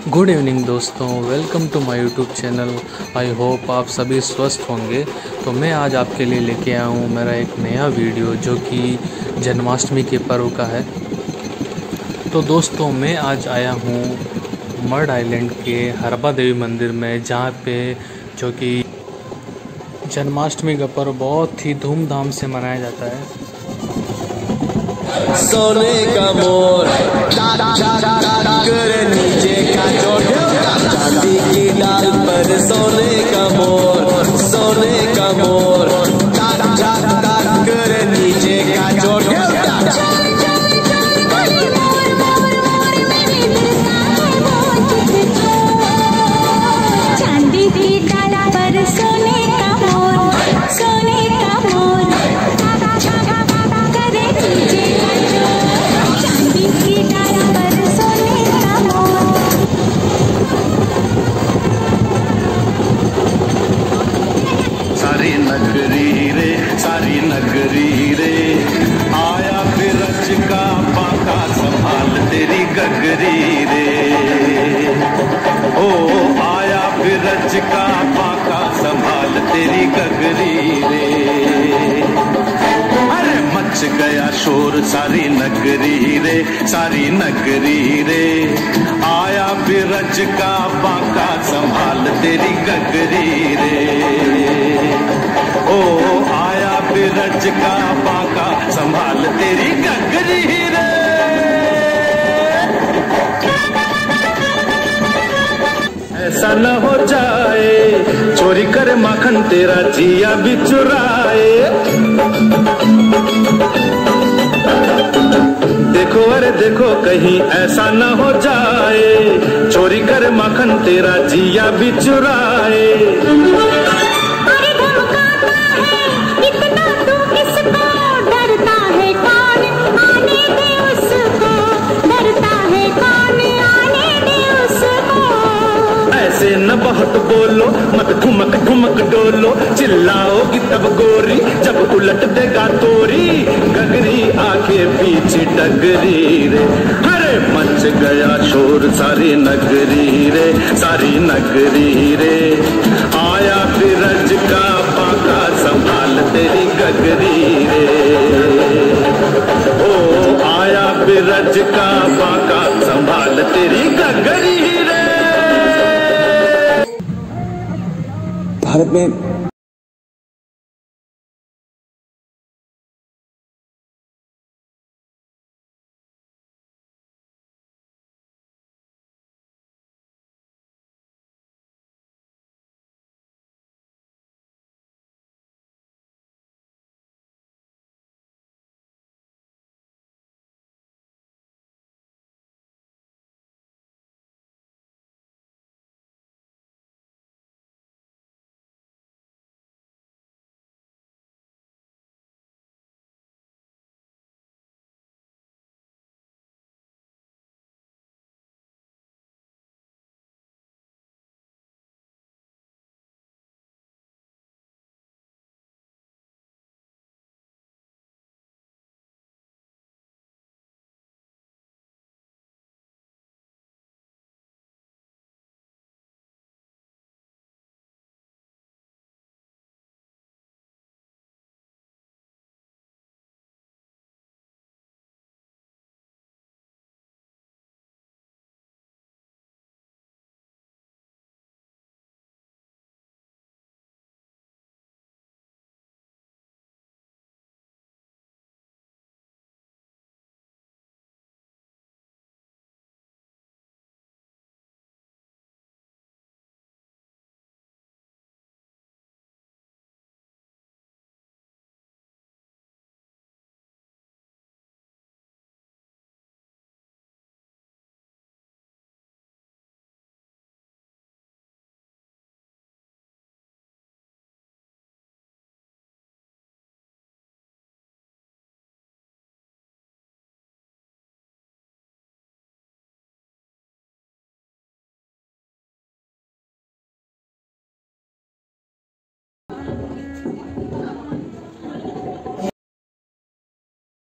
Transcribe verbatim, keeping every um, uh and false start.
Good evening दोस्तों, welcome to my YouTube channel. I hope आप सभी स्वस्थ होंगे। तो मैं आज आपके लिए लेके आया हूँ मेरा एक नया वीडियो जो कि जन्माष्टमी के पर्व का है। तो दोस्तों मैं आज आया हूँ मड आइलैंड के हरबा देवी मंदिर में, जहाँ पे जो कि जन्माष्टमी का पर्व बहुत ही धूमधाम से मनाया जाता है। सोने का मोर नीचे का चांदी की डाल पर सोने का मोर, सोने का मोर नीचे का चोट चांदी की डाल पर सोने का मोर, सोने का मोर करे नीचे चांदी की डाल पर सोने का मोर। सारी नगरी रे, सारी नगरी रे आया बिरज का बाका संभाल तेरी गगरी रे। ओ आया बिरज का बाका संभाल तेरी गगरी रे। अरे मच गया शोर सारी नगरी रे, सारी नगरी रे आया बिरज का बाका संभाल तेरी गगरी रे। ओ आया बिरज का बाका संभाल तेरी गगरी रे। ऐसा न हो जाए चोरी करे माखन तेरा जिया भी चुराए। देखो अरे देखो कहीं ऐसा न हो जाए चोरी करे माखन तेरा जिया भी चुराए। ऐसे न बहुत बोलो, मत ठुमक ठुमक डोलो, चिल्लाओगी तब गोरी जब उलट देगा तोरी गगरी आके पीछे डगरी रे। अरे मच गया शोर सारी नगरी रे, सारी नगरी रे आया बिरज का बाका संभाल तेरी गगरी रे। ओ आया बिरज का बाका संभाल तेरी गगरी रे। भारत में